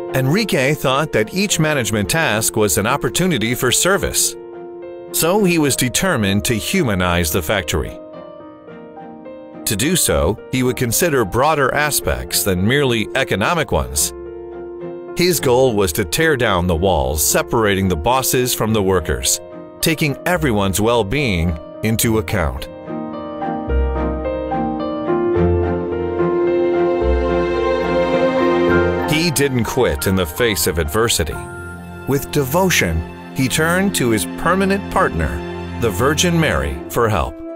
Enrique thought that each management task was an opportunity for service, so he was determined to humanize the factory. To do so, he would consider broader aspects than merely economic ones. His goal was to tear down the walls separating the bosses from the workers, taking everyone's well-being into account. He didn't quit in the face of adversity. With devotion, he turned to his permanent partner, the Virgin Mary, for help.